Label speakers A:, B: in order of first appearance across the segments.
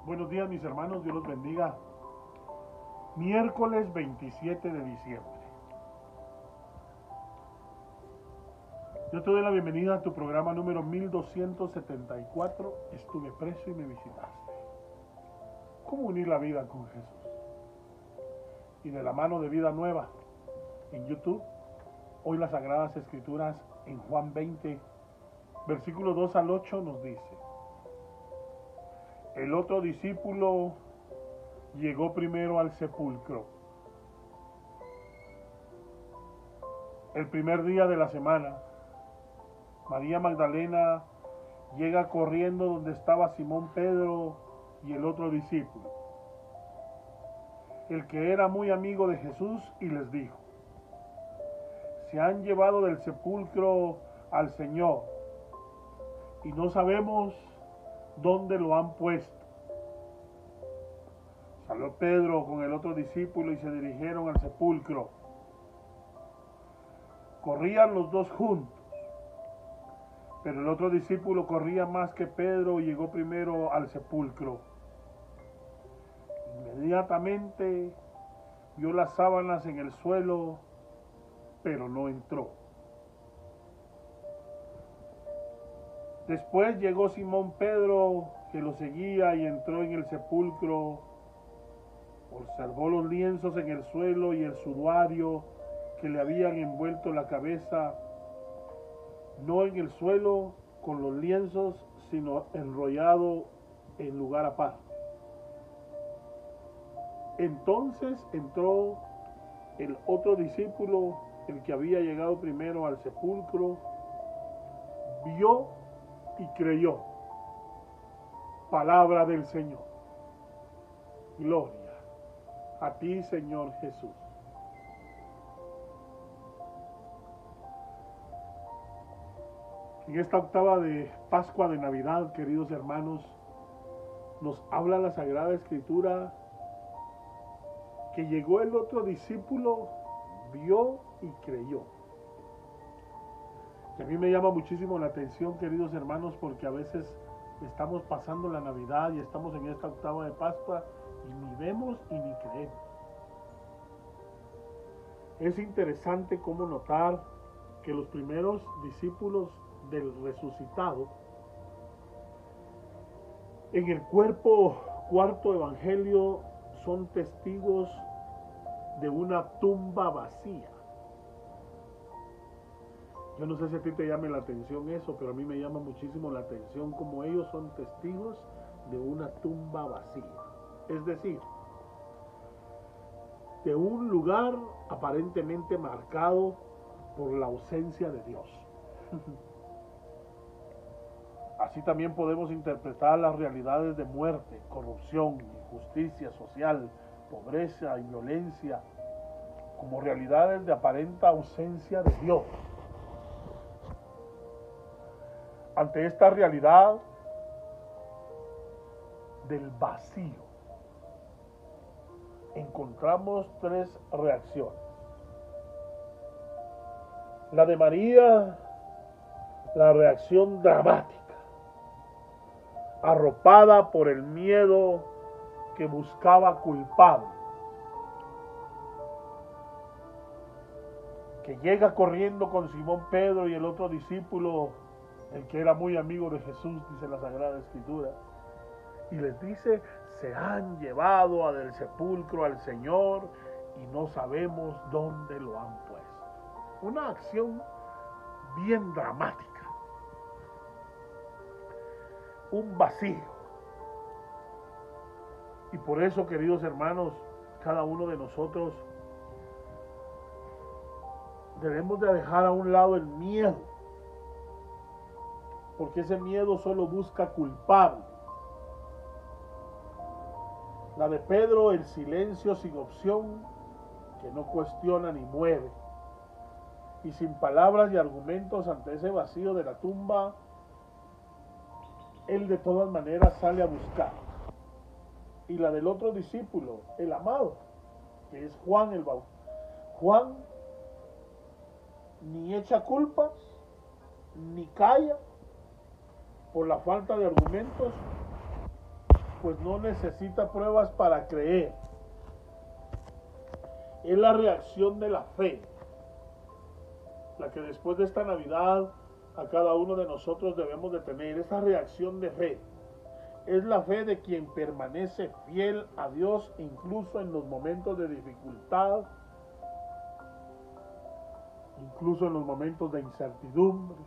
A: Buenos días mis hermanos, Dios los bendiga. Miércoles 27 de diciembre. Yo te doy la bienvenida a tu programa número 1274. Estuve preso y me visitaste. ¿Cómo unir la vida con Jesús? Y de la mano de Vida Nueva en YouTube, hoy las Sagradas Escrituras en Juan 20, versículo 2 al 8 nos dice: el otro discípulo llegó primero al sepulcro. El primer día de la semana, María Magdalena llega corriendo donde estaba Simón Pedro y el otro discípulo, el que era muy amigo de Jesús, y les dijo: se han llevado del sepulcro al Señor y no sabemos dónde lo han puesto. Salió Pedro con el otro discípulo y se dirigieron al sepulcro. Corrían los dos juntos, pero el otro discípulo corría más que Pedro y llegó primero al sepulcro. Inmediatamente vio las sábanas en el suelo, pero no entró. Después llegó Simón Pedro, que lo seguía, y entró en el sepulcro. Observó los lienzos en el suelo y el sudario que le habían envuelto la cabeza, no en el suelo con los lienzos, sino enrollado en lugar aparte. Entonces entró el otro discípulo, el que había llegado primero al sepulcro, vio y creyó. Palabra del Señor. Gloria a ti, Señor Jesús. En esta octava de Pascua de Navidad, queridos hermanos, nos habla la Sagrada Escritura que llegó el otro discípulo, vio y creyó. Y a mí me llama muchísimo la atención, queridos hermanos, porque a veces estamos pasando la Navidad y estamos en esta octava de Pascua y ni vemos y ni creemos. Es interesante cómo notar que los primeros discípulos del resucitado, en el cuarto evangelio, son testigos de una tumba vacía. Yo no sé si a ti te llame la atención eso, pero a mí me llama muchísimo la atención como ellos son testigos de una tumba vacía. Es decir, de un lugar aparentemente marcado por la ausencia de Dios. Así también podemos interpretar las realidades de muerte, corrupción, injusticia social, pobreza y violencia como realidades de aparente ausencia de Dios. Ante esta realidad del vacío, encontramos tres reacciones. La de María, la reacción dramática, arropada por el miedo que buscaba culpable, que llega corriendo con Simón Pedro y el otro discípulo, el que era muy amigo de Jesús, dice la Sagrada Escritura, y les dice: se han llevado del sepulcro al Señor y no sabemos dónde lo han puesto. Una acción bien dramática, un vacío. Y por eso, queridos hermanos, cada uno de nosotros debemos de dejar a un lado el miedo, porque ese miedo solo busca culpable. La de Pedro, el silencio sin opción, que no cuestiona ni mueve, y sin palabras y argumentos ante ese vacío de la tumba, él de todas maneras sale a buscar. Y la del otro discípulo, el amado, que es Juan el Bautista. Juan ni echa culpas, ni calla por la falta de argumentos, pues no necesita pruebas para creer. Es la reacción de la fe, la que después de esta Navidad a cada uno de nosotros debemos de tener, esa reacción de fe. Es la fe de quien permanece fiel a Dios incluso en los momentos de dificultad, incluso en los momentos de incertidumbre,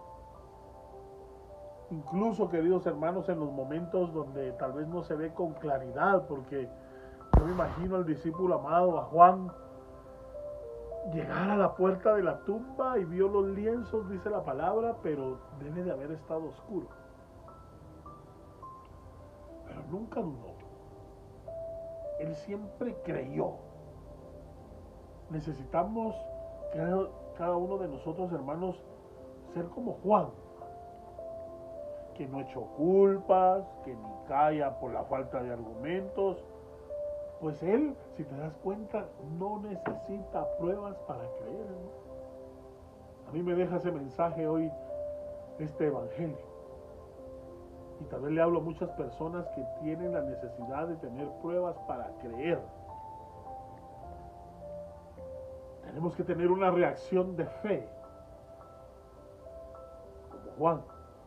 A: incluso, queridos hermanos, en los momentos donde tal vez no se ve con claridad, porque yo me imagino al discípulo amado, a Juan, llegar a la puerta de la tumba y vio los lienzos, dice la palabra, pero debe de haber estado oscuro. Pero nunca dudó. Él siempre creyó. Necesitamos, cada uno de nosotros, hermanos, ser como Juan, que no echó culpas, que ni calla por la falta de argumentos. Pues él, si te das cuenta, no necesita pruebas para creer, ¿no? A mí me deja ese mensaje hoy, este evangelio. Y tal vez le hablo a muchas personas que tienen la necesidad de tener pruebas para creer. Tenemos que tener una reacción de fe, como Juan.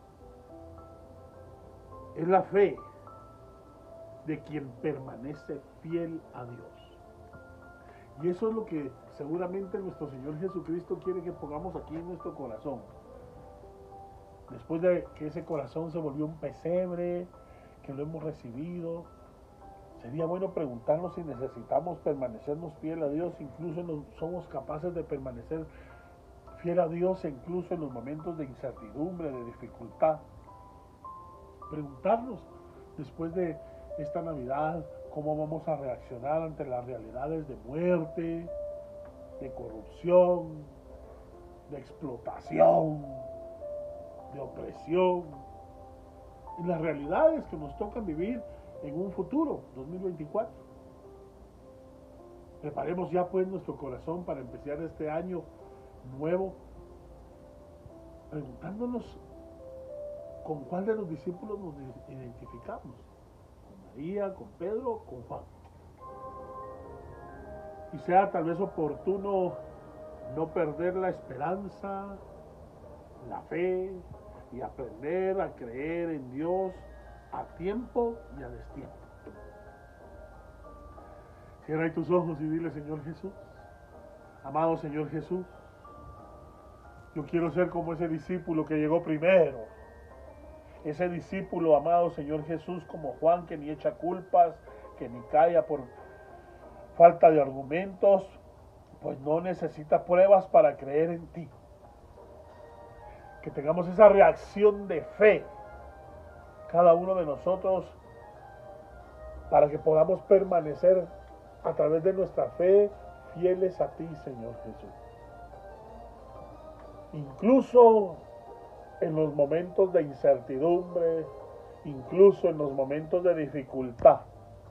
A: Es la fe de quien permanece fiel a Dios. Y eso es lo que seguramente nuestro Señor Jesucristo quiere que pongamos aquí en nuestro corazón. Después de que ese corazón se volvió un pesebre, que lo hemos recibido, sería bueno preguntarnos si necesitamos permanecernos fiel a Dios, incluso somos capaces de permanecer fiel a Dios incluso en los momentos de incertidumbre, de dificultad. Preguntarnos después de esta Navidad cómo vamos a reaccionar ante las realidades de muerte, de corrupción, de explotación, de opresión, y las realidades que nos tocan vivir en un futuro, 2024. Preparemos ya pues nuestro corazón para empezar este año nuevo, preguntándonos con cuál de los discípulos nos identificamos, con María, con Pedro, con Juan. Y sea tal vez oportuno no perder la esperanza, la fe y aprender a creer en Dios a tiempo y a destiempo. Cierra ahí tus ojos y dile: Señor Jesús, amado Señor Jesús, yo quiero ser como ese discípulo que llegó primero. Ese discípulo, amado Señor Jesús, como Juan, que ni echa culpas, que ni calla por falta de argumentos, pues no necesita pruebas para creer en ti. Que tengamos esa reacción de fe, cada uno de nosotros, para que podamos permanecer a través de nuestra fe fieles a ti, Señor Jesús. Incluso en los momentos de incertidumbre, incluso en los momentos de dificultad.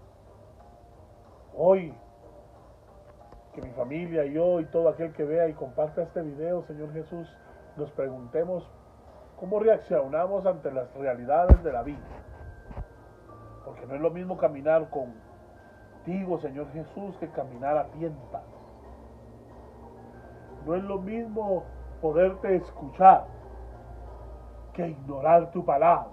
A: Hoy, que mi familia, yo y todo aquel que vea y comparta este video, Señor Jesús, nos preguntemos cómo reaccionamos ante las realidades de la vida. Porque no es lo mismo caminar contigo, Señor Jesús, que caminar a tientas. No es lo mismo poderte escuchar que ignorar tu palabra.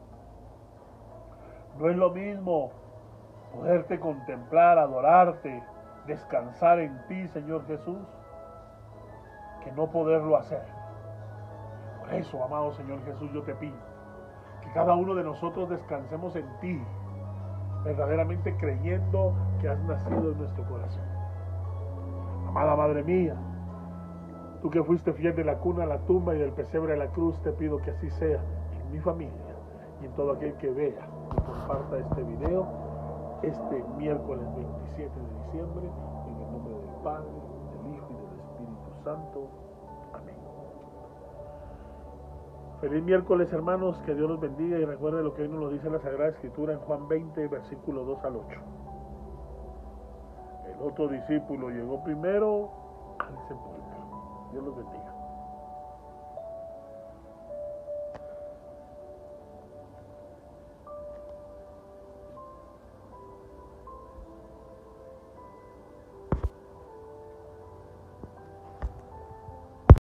A: No es lo mismo poderte contemplar, adorarte, descansar en ti, Señor Jesús, que no poderlo hacer. Por eso, amado Señor Jesús, yo te pido que cada uno de nosotros descansemos en ti, verdaderamente creyendo que has nacido en nuestro corazón. Amada Madre mía, tú que fuiste fiel de la cuna a la tumba y del pesebre a la cruz, te pido que así sea en mi familia y en todo aquel que vea y comparta este video este miércoles 27 de diciembre, en el nombre del Padre, del Hijo y del Espíritu Santo. Amén. Feliz miércoles, hermanos, que Dios los bendiga, y recuerden lo que hoy nos lo dice la Sagrada Escritura en Juan 20, versículo 2 al 8. El otro discípulo llegó primero al sepulcro. Dios los bendiga.